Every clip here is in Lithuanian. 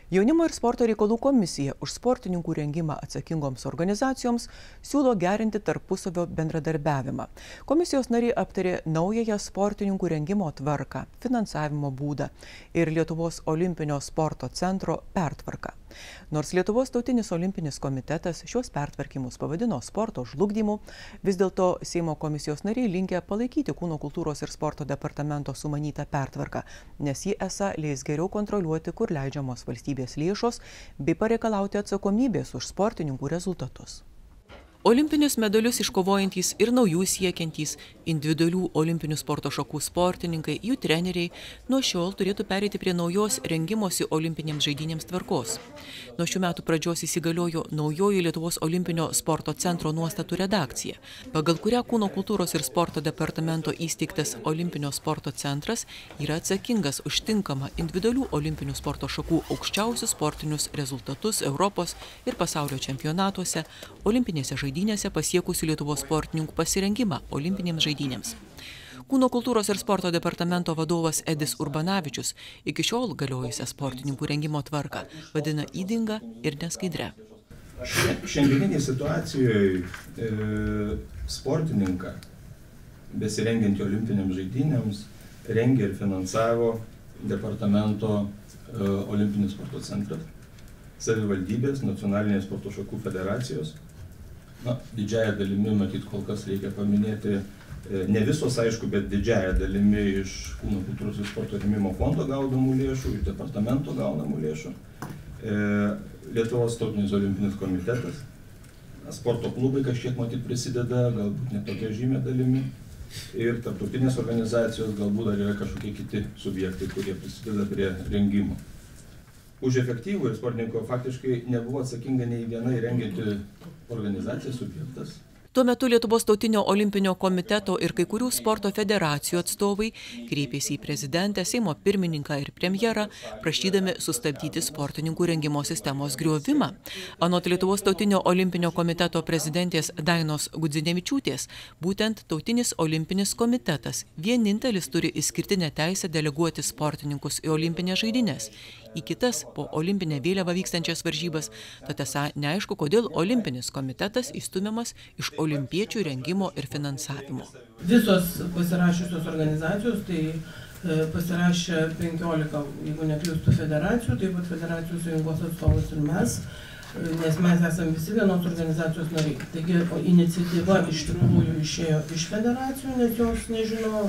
Jaunimo ir sporto reikalų komisija už sportininkų rengimą atsakingoms organizacijoms siūlo gerinti tarpusavio bendradarbiavimą. Komisijos nariai aptarė naująją sportininkų rengimo tvarką, finansavimo būdą ir Lietuvos olimpinio sporto centro pertvarką. Nors Lietuvos tautinis olimpinis komitetas šios pertvarkymus pavadino sporto žlugdymu, vis dėlto Seimo komisijos nariai linkę palaikyti Kūno kultūros ir sporto departamento sumanytą pertvarką, nes ji esą leis geriau kontroliuoti, kur leidžiamos valstybės lėšos, bei pareikalauti atsakomybės už sportininkų rezultatus. Olimpinius medalius iškovojantys ir naujų siekiantys individualių olimpinių sporto šakų sportininkai, jų treneriai nuo šiol turėtų pereiti prie naujos rengimosi olimpinėms žaidynėms tvarkos. Nuo šių metų pradžios įsigaliojo naujoji Lietuvos olimpinio sporto centro nuostatų redakcija, pagal kurią Kūno kultūros ir sporto departamento įsteigtas olimpinio sporto centras yra atsakingas už tinkamą individualių olimpinių sporto šakų aukščiausius sportinius rezultatus Europos ir pasaulio čempionatuose, olimpinėse žaidynėse pasiekusių Lietuvos sportininkų pasirengimą olimpinėms žaidynėms. Kūno kultūros ir sporto departamento vadovas Edis Urbanavičius iki šiol galiojusią sportininkų rengimo tvarką vadina ydinga ir neskaidria. Šiandieninėje situacijoje sportininką, besirengiantį olimpinėms žaidynėms, rengė ir finansavo departamento olimpinis sporto centras, savivaldybės, nacionalinės sporto šakų federacijos. Didžiąją dalimi, matyt, kol kas reikia paminėti, ne visos aišku, bet didžiąją dalimi iš Kūno kultūros ir sporto rėmimo fondo gaunamų lėšų, iš departamento gaunamų lėšų, Lietuvos tautinis olimpinis komitetas, sporto klubai kažkiek matyt prisideda, galbūt ne tokia žymė dalimi, ir tarptautinės organizacijos, galbūt dar yra kažkokie kiti subjektai, kurie prisideda prie rengimo. Už efektyvų ir sportininko faktiškai nebuvo atsakinga nei viena rengianti organizacija, subjektas. Tuo metu Lietuvos tautinio olimpinio komiteto ir kai kurių sporto federacijų atstovai kreipėsi į prezidentę, Seimo pirmininką ir premjerą, prašydami sustabdyti sportininkų rengimo sistemos griovimą. Anot Lietuvos tautinio olimpinio komiteto prezidentės Dainos Gudzinevičiūtės, būtent tautinis olimpinis komitetas vienintelis turi išskirtinę teisę deleguoti sportininkus į olimpinės žaidynės, į kitas po olimpinę vėliavą vykstančias varžybas, tad esą neaišku, kodėl olimpinis komitetas įstumiamas iš olimpiečių rengimo ir finansavimo. Visos pasirašiusios organizacijos, tai pasirašė 15, jeigu neklystu, federacijų, taip pat federacijų sąjungos atstovus ir mes, nes mes esame visi vienos organizacijos nariai. Taigi iniciatyva iš tikrųjų išėjo iš federacijų, nes jos nežino,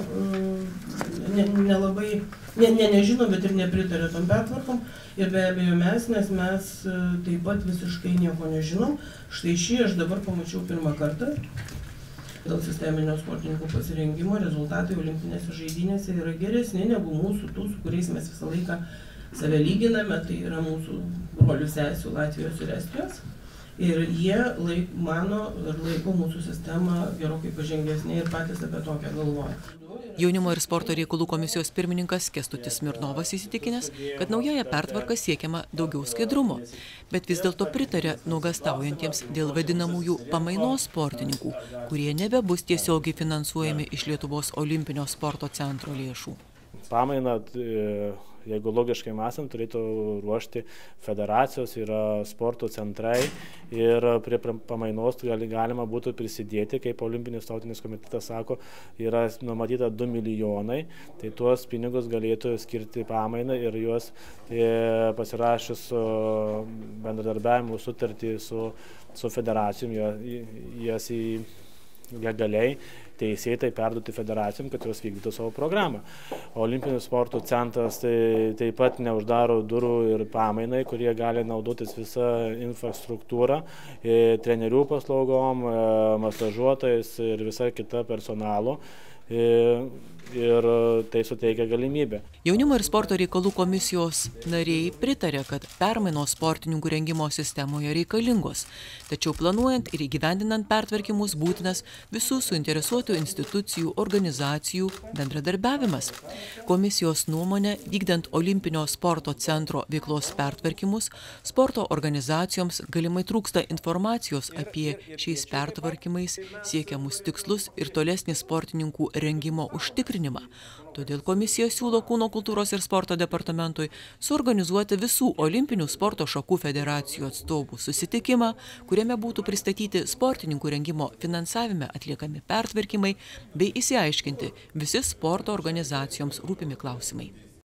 nežino, bet ir nepritarė tom pertvarkom. Ir be abejo mes, nes mes taip pat visiškai nieko nežinom. Štai šį aš dabar pamačiau pirmą kartą. Dėl sisteminio sportininkų pasirengimo rezultatai olimpinėse žaidynėse yra geresni negu mūsų tų, su kuriais mes visą laiką save lyginame, tai yra mūsų brolių sesių Latvijos ir Estijos. Ir jie mano ir laiko mūsų sistemą gerokai pažengesnė ir patys apie tokią galvoja. Jaunimo ir sporto reikalų komisijos pirmininkas Kęstutis Smirnovas įsitikinęs, kad naująją pertvarką siekiama daugiau skaidrumo, bet vis dėlto pritarė nuogąstaujantiems dėl vadinamųjų pamainos sportininkų, kurie nebebus tiesiogiai finansuojami iš Lietuvos olimpinio sporto centro lėšų. Pamainą, jeigu logiškai mąstant, turėtų ruošti federacijos, yra sporto centrai ir prie pamainos galima būtų prisidėti, kaip Olimpinis tautinis komitetas sako, yra numatyta 2 milijonai, tai tuos pinigus galėtų skirti pamainą ir juos pasirašius bendradarbiavimo sutartį su federacijom, jas legaliai teisėtai perduoti federacijom, kad jos vykdytų savo programą. Olimpinis sporto centras taip pat neuždaro durų ir pamainai, kurie gali naudotis visą infrastruktūrą, trenerių paslaugom, masažuotojais ir visa kita personalo. Ir tai suteikia galimybę. Jaunimo ir sporto reikalų komisijos nariai pritarė, kad permainos sportininkų rengimo sistemoje reikalingos, tačiau planuojant ir įgyvendinant pertvarkymus būtinas visų suinteresuotų institucijų, organizacijų bendradarbiavimas. Komisijos nuomonė, vykdant olimpinio sporto centro veiklos pertvarkymus, sporto organizacijoms galimai trūksta informacijos apie šiais pertvarkymais siekiamus tikslus ir tolesnį sportininkų rengimo užtikrinimą. Todėl komisija siūlo Kūno kultūros ir sporto departamentui suorganizuoti visų olimpinių sporto šakų federacijų atstovų susitikimą, kuriame būtų pristatyti sportininkų rengimo finansavime atliekami pertvarkymai bei išsiaiškinti visi sporto organizacijoms rūpimi klausimai.